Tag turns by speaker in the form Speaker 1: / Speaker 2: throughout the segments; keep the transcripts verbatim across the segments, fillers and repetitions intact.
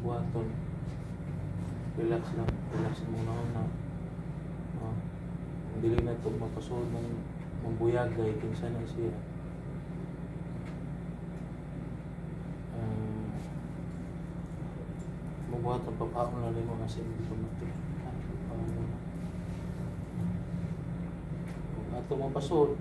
Speaker 1: buhaton. Relax lang, relax muna una. Oh. Dili na ito mapasod ng mambuyagay, kinsa na siya. Uh, mabuhat ang papaon na rin mo kasi hindi ko matik. Ato mo pasod.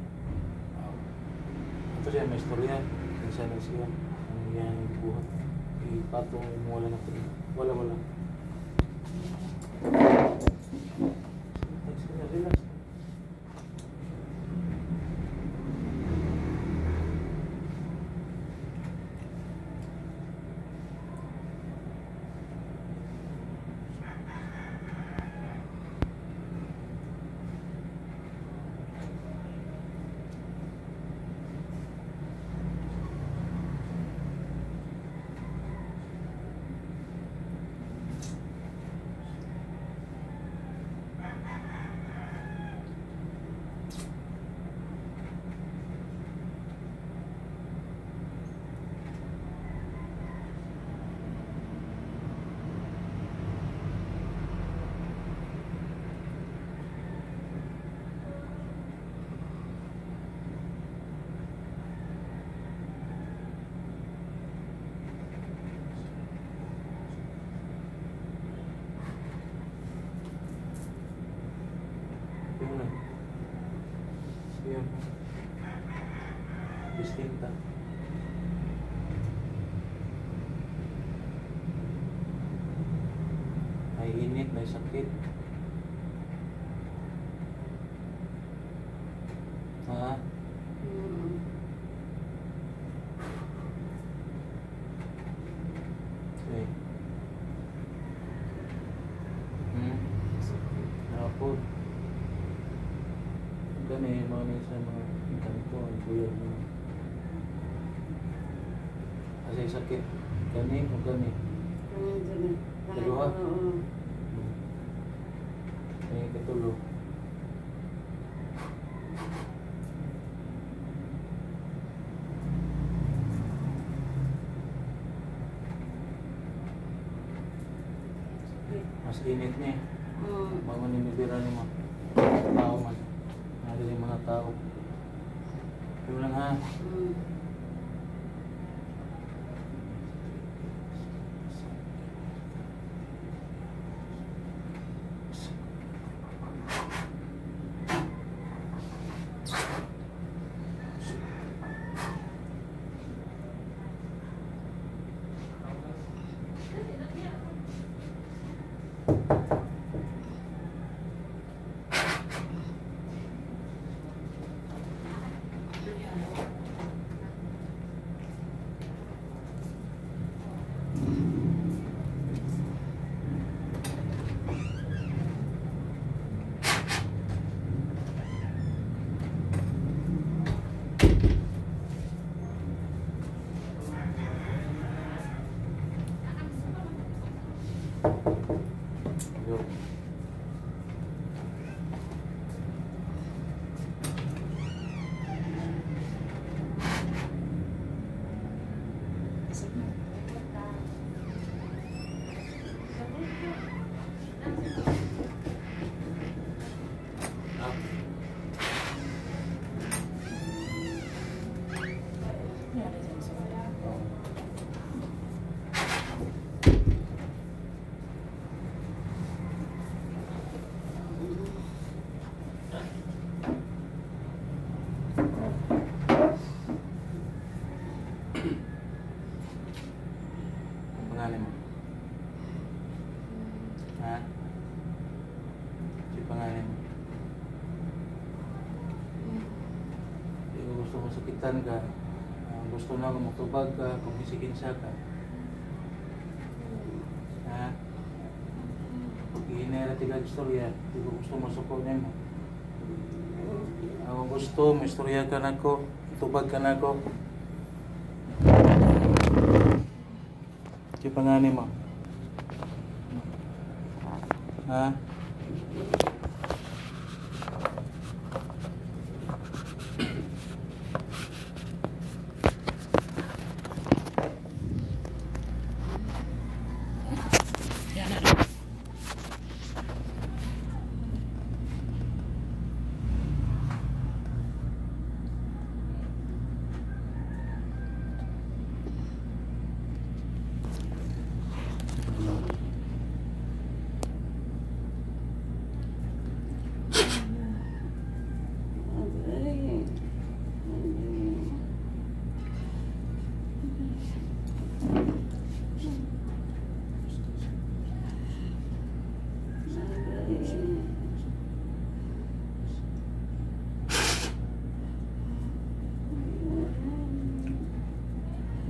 Speaker 1: Ito siya, may istorya. Kinsa na siya. Ang yan yung buhat. Ipatong mo wala na ito. Wala, wala. Relax. Yan. Distinta. May init, may sakit. Ha?
Speaker 2: Mm.
Speaker 1: Okay. Hmm? Ako. Gani, mga minsan mga ikan ko, ang buyag mo. Kasi sakit. Gani o gani?
Speaker 2: Gani, gani.
Speaker 1: Dalawa?
Speaker 2: Oo.
Speaker 1: May katulo. Mas init niya.
Speaker 2: Mm.
Speaker 1: Bangon ni Mibira ni mo. Tao man. Nari yung mga tao. Ito lang ha.
Speaker 2: Mm.
Speaker 1: Yo. Pangalan mo? Ha? Si pangalan mo? Hindi ko gusto masakitan ka. Uh, gusto na kung matubag ka, kung isikinsa ka. Ha? Ihinera tiga istorya. Hindi ko gusto masukon niya mo. Ako gusto, may istorya ka na ko. Tubag ka na ko. Si pangalan mo? Ha?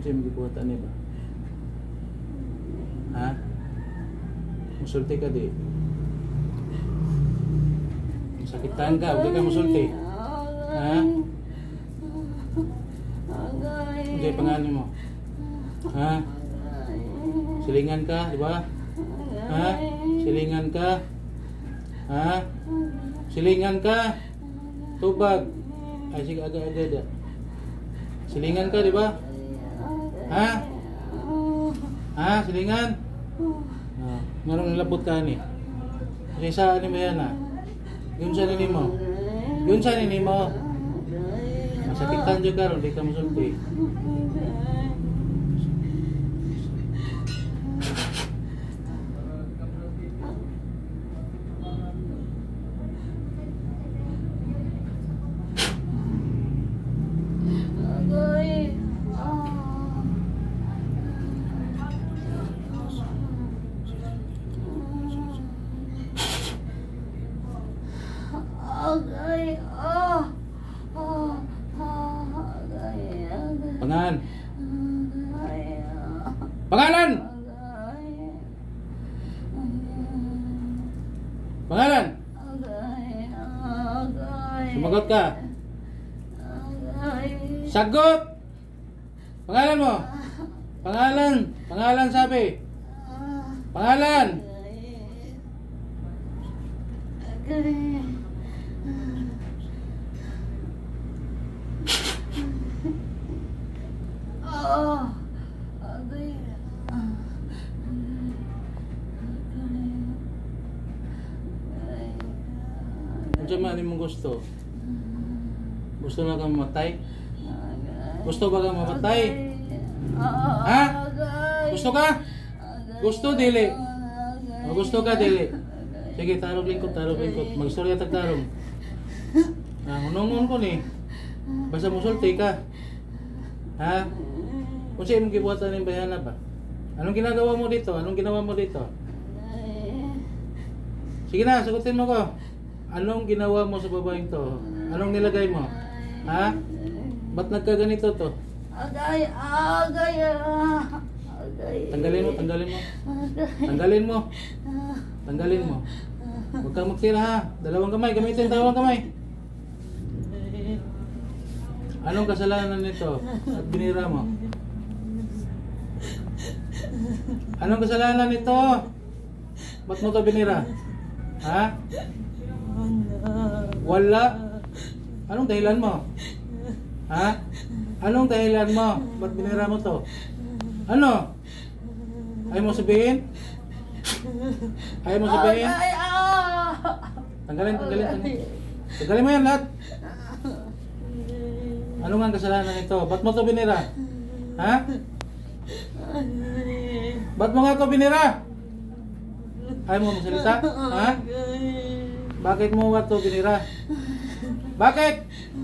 Speaker 1: Kasi magibuhatan niya ba? Ha? Musulti ka di? Sakitan ka, huwag ka musulti. Ha? Hindi, pangalan mo. Ha? Silingan ka, di ba? Ha? Silingan ka? Ha? Silingan ka? Tubag. Ay, sige, agad-agad. Silingan ka, di ba? Ha? Ha? Silingan? Ah, marong nilabot ka ni. Kasi saan ni Mayana? Yun sa nini mo. Yun sa nini mo. Masakitan dyan ka ron, di ka masulti.
Speaker 2: Agay, ah, ah, ah, agay, agay.
Speaker 1: Pangalan.
Speaker 2: Agay, ah,
Speaker 1: Pangalan!
Speaker 2: agay.
Speaker 1: Pangalan!
Speaker 2: Agay, agay.
Speaker 1: Sumagot ka.
Speaker 2: Agay.
Speaker 1: Sagot! Pangalan mo! Pangalan! Pangalan sabi! Pangalan!
Speaker 2: Agay. Ah, agay. Ah, agay.
Speaker 1: Ano siya man mong gusto? Gusto na kang mamatay? Gusto ba kang mamatay? Ha? Gusto ka? Gusto, dili. O, gusto ka, dili. Sige, tarong lingkod, tarong lingkod. Magstorya tag tarong. Ah, unong-un ko ni. Basta musulti ka. Ha? Kung siya mong gibuhatan ng bayana ba? Anong ginagawa mo dito? Anong ginawa mo dito? Sige na, sagutin mo ko. Anong ginawa mo sa babaeng to? Anong nilagay mo? Ha? Ba't nagkaganito to?
Speaker 2: Agay, agay, ah, agay.
Speaker 1: Tanggalin mo, tanggalin mo. Tanggalin mo. Tanggalin mo. Huwag kang magtira ha. Dalawang kamay, gamitin dalawang kamay. Anong kasalanan nito at binira mo? Anong kasalanan nito? Ba't mo to binira? Ha? Wala. Anong dahilan mo? Ha? Anong dahilan mo? Ba't binira mo to? Ano? Ayaw mo sabihin? Ayaw mo sabihin?
Speaker 2: Agay, ah.
Speaker 1: Tanggalin, tanggalin, tanggalin. Tanggalin mo yan lahat. Ano nga ang kasalanan nito? Ba't mo to binira? Ha? Ba't mo nga to binira? Ayaw mo magsalita? Ha? Bakit mo nga to binira? Bakit?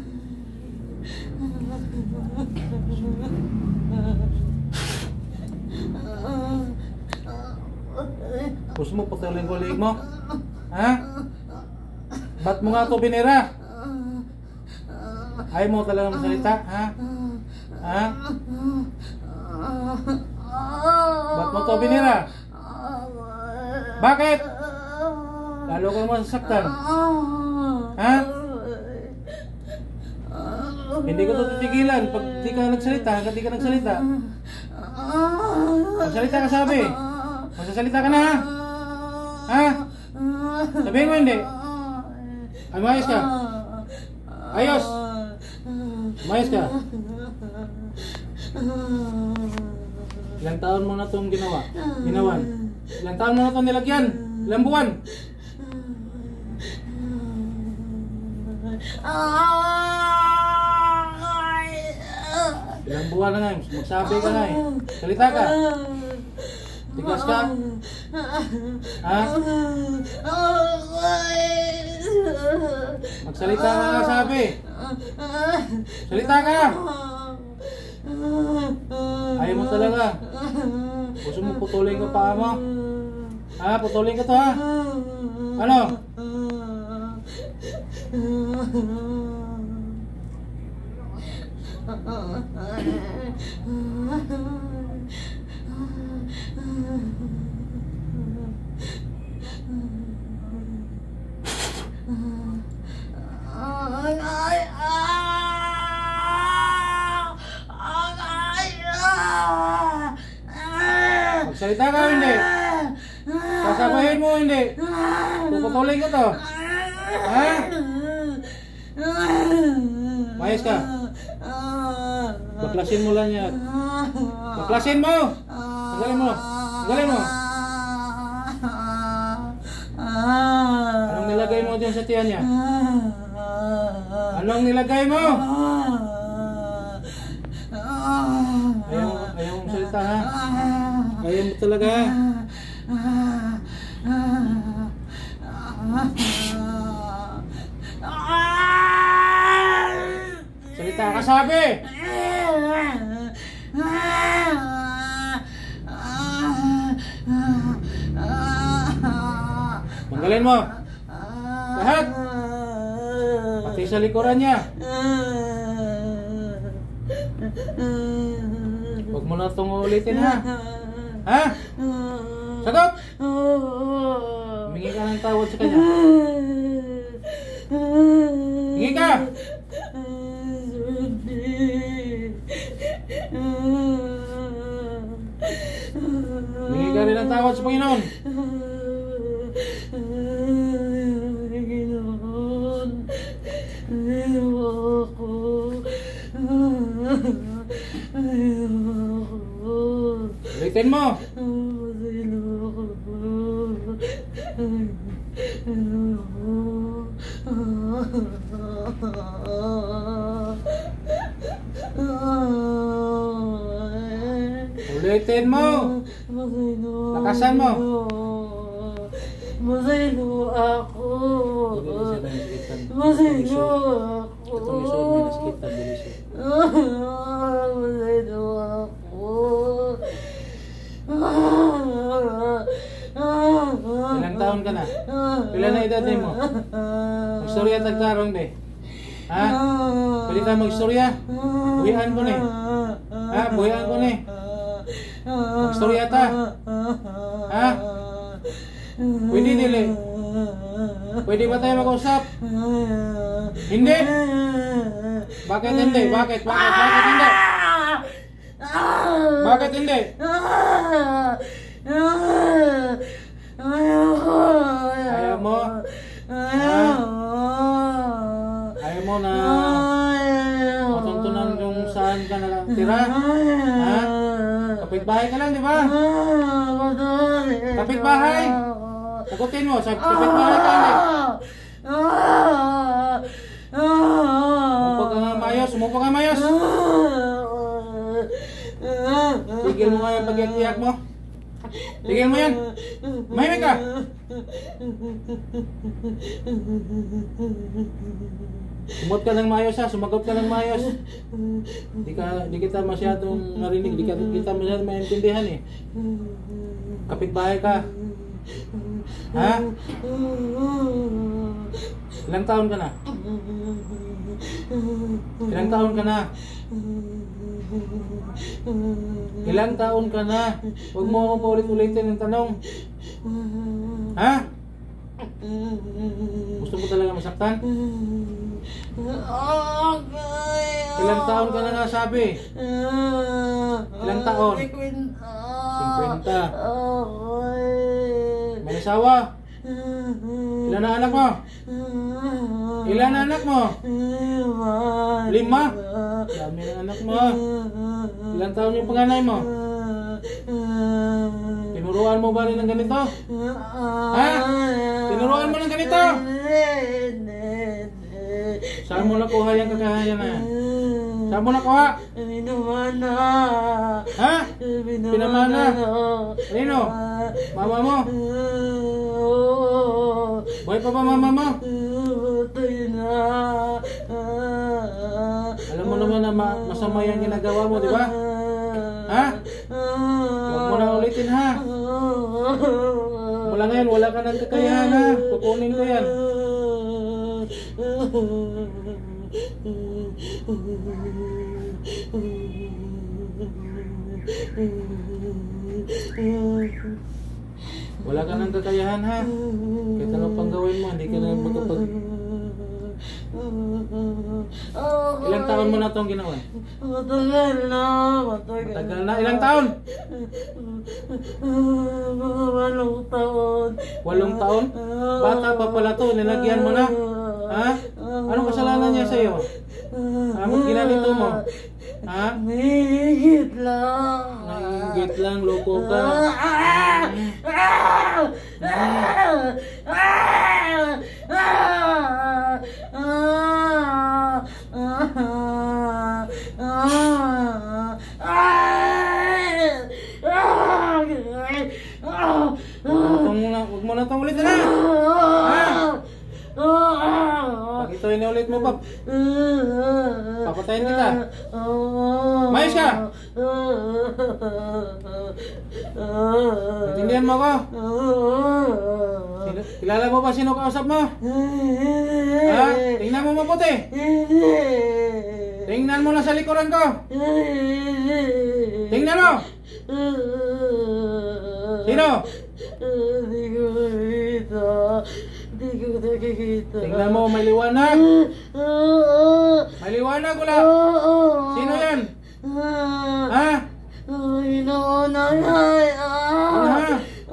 Speaker 1: Gusto mo patuloy ko liig mo? Ha? Ba't mo nga to binira? Ayaw mo talaga magsalita? Ha? Ha? Ba't mo to binira? Bakit? Lalo kang masasaktan. Ha? Hindi ko to titigilan pag di ka nagsalita, hanggang di ka nagsalita. Magsalita ka sabi. Magsasalita ka na ha? Ha? Sabihin mo hindi. Ay, maayos ka. Ayos. Maayos ka. Ilang taon mo na itong ginawa? Ginawan. Ilang taon mo na itong nilagyan? Ilang buwan? Ilang buwan na nga, magsabi ka nga eh. Salita ka. Tigas ka. Ha? Magsalita ka nga sabi. Salita ka. Ayaw mo talaga. Gusto mo putulin ko pa mo? Ha? Putulin ko to ha? Ano?
Speaker 2: Agay! Agay!
Speaker 1: Magsalita ka o hindi? Sasabahin mo o hindi? Puputulin ko to. Ha? Mayos ka? Baklasin mo lang yan. Baklasin mo! Tagalin mo! Tagalin mo! Anong nilagay mo dyan sa tiyan niya? Anong nilagay mo? Ayaw, ayaw mong salita ha? Ayaw mo talaga ha? Salita ka sabi! Tanggalin mo! Lahat! Pati sa likuran niya! Huwag mo na itong ulitin ha! Ha? Sagot! Humingi ka ng tawad sa kanya. Hingi ka! Humingi ka rin ng tawad sa Panginoon.
Speaker 2: Panginoon, ayaw ako. Ayaw ako.
Speaker 1: Ulitin mo! Ulitin mo! Lakasan mo!
Speaker 2: Masaylo ako! Masaylo ako!
Speaker 1: Itong isod may naskitan din isod.
Speaker 2: Masaylo ako!
Speaker 1: Ilang taon ka na? Pila na edad mo? Magstorya tagtarong be. Ha? Pwede ka magstorya? Buhian ko ni. Ha? Buhian ko ni. Magstorya ta. Ha? Pwede dili. Pwede ba tayo mag-usap? Hindi? Bakit hindi? Bakit? Bakit? Bakit hindi? Bakit hindi? Ayaw mo? Ayaw mo na matuntunan yung saan ka na tira? Ha? Kapitbahay ka lang, di ba? Kapitbahay? Sagutin mo, sa kapitbahay ka lang. Sumupa ka nga mayos, sumupa ka mayos. Tigil mo nga yung pag-iyak mo. Tigil mo yan. Mahimik ka. Sumot ka ng mayos ha, sumagot ka ng mayos. Di, ka, di kita masyadong narinig, di ka, di kita masyadong maintindihan eh. Kapitbahay ka. Ha? Ilang taon ka na? Ilang taon ka na? Ilang taon ka na? Huwag mo akong paulit-ulitin ng tanong. Ha? Gusto mo talaga masaktan? Ilang taon ka na nga sabi? Ilang taon? Cinquenta. May asawa? Ilan na anak mo? Ilan na anak mo? Lima? Dami na anak mo. Ilang taon yung panganay mo? Tinuruan mo ba rin ng ganito? Ha? Tinuruan mo ng ganito? Saan mo nakuha yung kakahayan na yan? Saan mo nakuha?
Speaker 2: Pinamana.
Speaker 1: Ha? Pinamana? Rino? Mama mo? Buhay pa ba mama mo?
Speaker 2: Patay na.
Speaker 1: Alam mo naman na ma masama yung ginagawa mo, di ba? Ha? Huwag mo na ulitin ha. Mula ngayon, wala ka ng kakayahan ha. Kukunin ko yan. Wala ka ng kakayahan ha. Kahit ano pang gawin mo, hindi ka na magkapag... Ilang taon mo na itong ginawa?
Speaker 2: Matagal na, matagal,
Speaker 1: Matagal na. Ilang taon?
Speaker 2: Mga walong taon.
Speaker 1: Walong taon? Bata pa pala to, nilagyan mo na. Ha? Anong kasalanan niya sa'yo? Ha? Ba't ginanito mo? Ha?
Speaker 2: Nahihigit lang.
Speaker 1: Nahihigit lang, loko ka. Huwag mo na itong ulit na. Ha? Pag ito inulit mo pa, papatayin kita. Mayos ka. Naintindihan mo ako? Sino, kilala mo ba sino kausap mo? Ha? Tingnan mo mabuti. Tingnan mo na sa likuran ko. Tingnan mo. Sino?
Speaker 2: Hindi ko nakikita. Hindi ko nakikita.
Speaker 1: Tingnan mo, may liwanag. May liwanag, wala. Sino yan? Ha?
Speaker 2: Inaunay ay.
Speaker 1: Ano ha?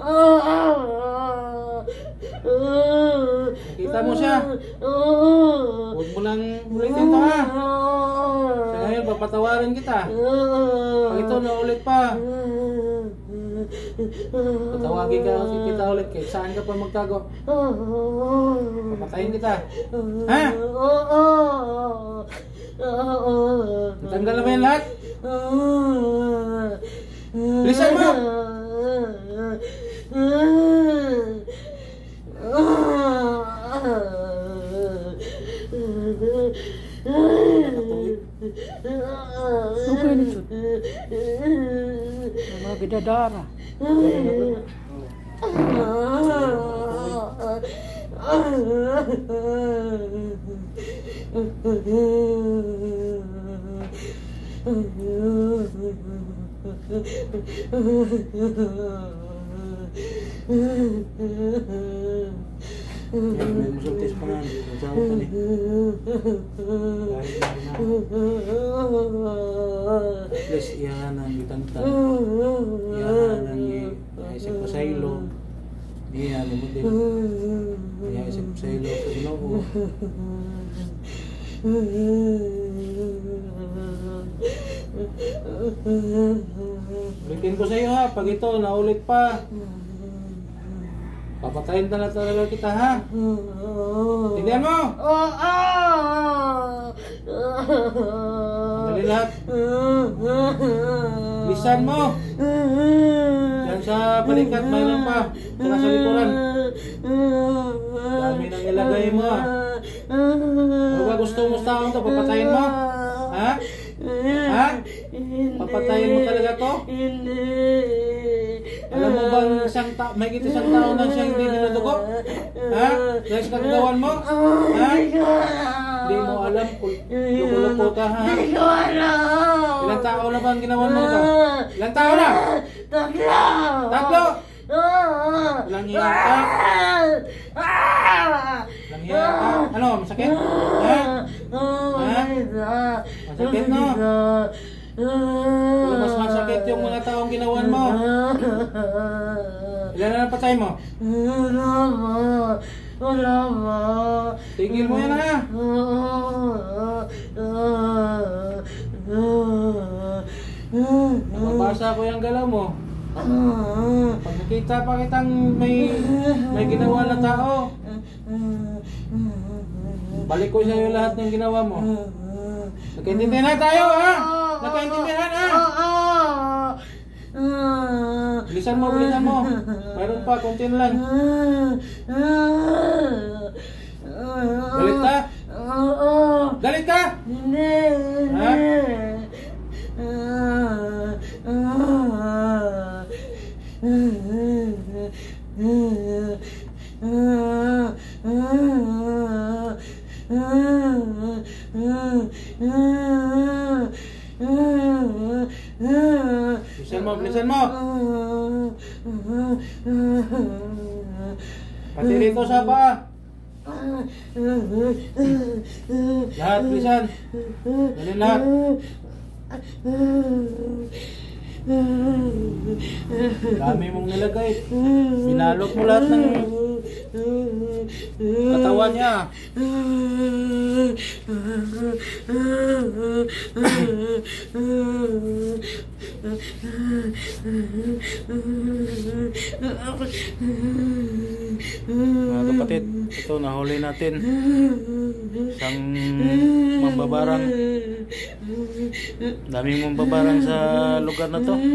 Speaker 1: Nakita mo siya? Huwag mo lang ulitin to ha. Sa ngayon, papatawarin kita. Pag ito na ulit pa, patawagin ka kasi kita ulit. Kahit saan ka pa magtago, papatayin kita. Ha? Tanggal na ba yan lahat? Bilisan mo!
Speaker 2: Suka ini cut. Mga bidadara.
Speaker 1: May musultis pa nga. Nagsawa ka ni. Please, iyahan ang itangtang. Iyahan ang iisip pa sa ilo. Iyahan ang mutin. Iisip pa sa ilo. Sa ilo. Ulitin ko sa iyo ha. Pag ito, naulit pa, papatayin na talaga kita ha. Tindihan mo. Dali lahat. Lisan mo. Yan sa balikat, mayroon pa. Saka sa likuran. Dami nang ilagay mo ha. Ano ba gusto mo sa taon to? Papatayin mo? Ha? Ha? Papatayin mo talaga to?
Speaker 2: Hindi.
Speaker 1: Alam mo bang isang tao, may kita isang tao na siya hindi dinudugo? Ha? Dahil sa kagagawan mo? Ha? Hindi mo alam kung lumulo ka ha?
Speaker 2: Hindi ko alam.
Speaker 1: Ilang tao na ba ang ginawan mo ito? Ilang tao na?
Speaker 2: Tatlo.
Speaker 1: Tatlo? Walang hiya ka? Walang hiya ka? Ano? Masakit? Ha? Ha? Masakit no? Wala mas masakit yung mga taong ginawan mo. Ilan na napatay mo?
Speaker 2: Wala ba? Wala ba?
Speaker 1: Tigil mo yan ha? Nababasa ko yung galaw mo. Pag nakita pa kitang may, may ginawa na tao, balik ko sa'yo lahat ng ginawa mo. Nagkaintindihan na tayo ha? Nagkaintindihan ha? Bilisan mo, bilisan mo. Mayroon pa, konti na lang. Galit ka? Galit ka?
Speaker 2: Hindi.
Speaker 1: Ha? Pati rito sa paa. Lahat, bilisan. Dalhin lahat. Dami mong nilagay. Binalot mo lahat ng katawan niya. Mga kapatid, ito nahuli natin isang mambabarang. Daming mambabarang sa lugar na to.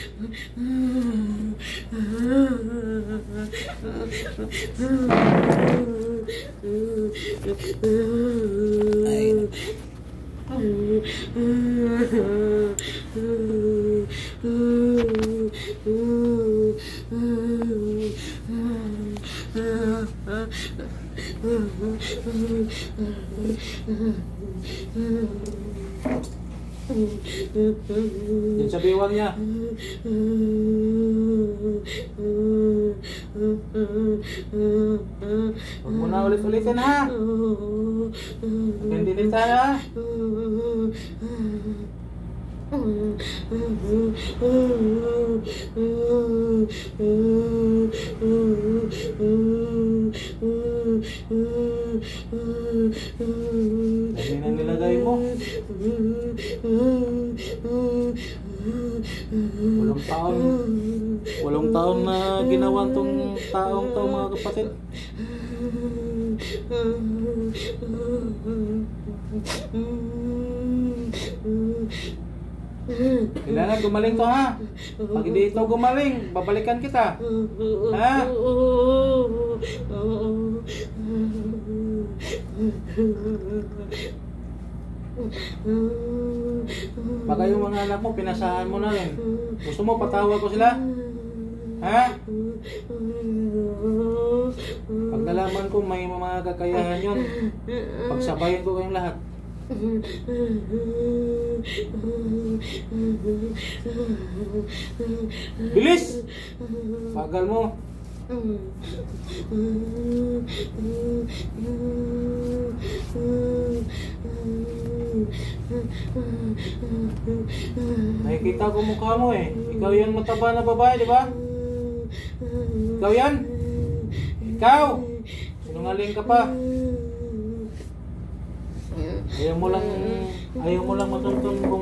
Speaker 1: Ay. Yan sa biwang niya. Huwag mo na ulit-ulitin ha. Hindi din tayo ha. Dami nang nilagay mo. Walong taon Walong taon na ginawa tong taong to, mga kapatid. Kailangan gumaling to ha. Pag hindi ito gumaling, babalikan kita. Ha? Baka yung mga anak mo, pinasahan mo na rin. Gusto mo patawag ko sila? Ha? Pag nalaman ko may mga kakayahan yun, pagsabayin ko kayong lahat. Bilis! Pagal mo. Nakikita ko mukha mo eh. Ikaw yung mataba na babae, di ba? Ikaw yan? Ikaw! Sinungaling ka pa. Ayaw mo lang, ayaw mo lang matuntun kung...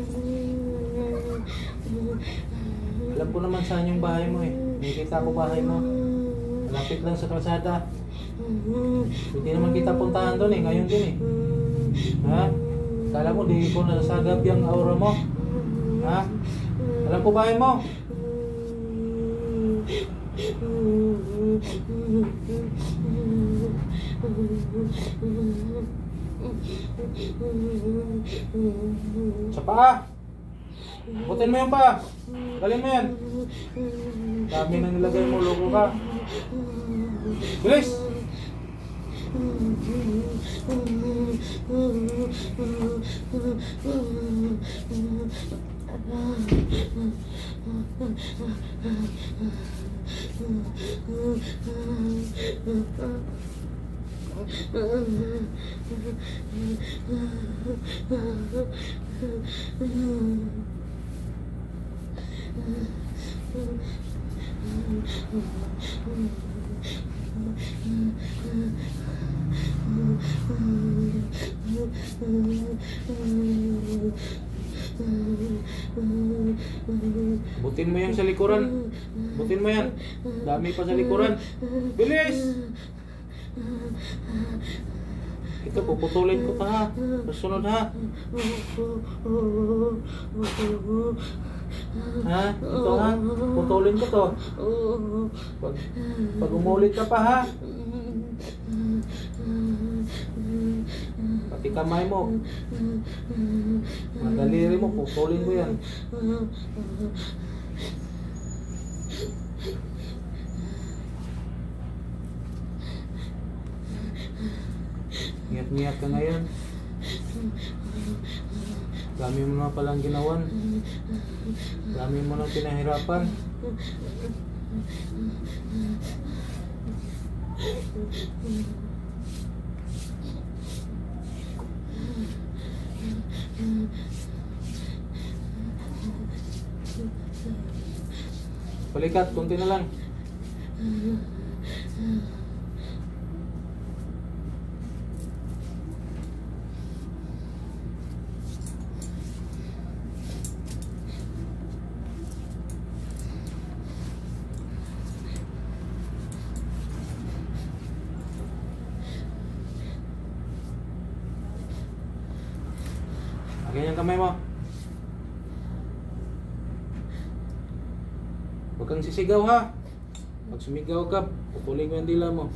Speaker 1: Alam ko naman saan yung bahay mo eh. Nakikita ko bahay mo. Malapit lang sa kalsada. Hindi naman kita puntahan doon eh, ngayon din eh. Ha? Kala mo di ko nasagap yung aura mo? Ha? Alam ko bahay mo? Sa paa. Butin mo yung paa. Galing mo yan. Dami nang nilagay mo, logo ka. Bilis! Butin mo yan sa likuran. Butin mo yan. Dami pa sa likuran. Bilis! Ito, puputulin ko pa ha. Kasunod ha. Ha? Ito ha. Putulin ko to. Pag, pag umulit ka pa ha. Pati kamay mo. Mga daliri mo, putulin ko yan. Ngiyat-ngiyat ka ngayon. Dami mo na palang ginawan. Dami mo na pinahirapan. Balikat, konti na lang. Ganyan kamay mo. Huwag kang sisigaw ha. Pag sumigaw ka, pupulin ko yung dila mo.